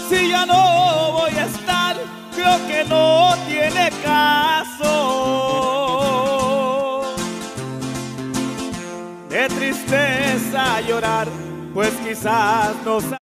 Si ya no voy a estar, creo que no tiene caso de tristeza llorar, pues quizás no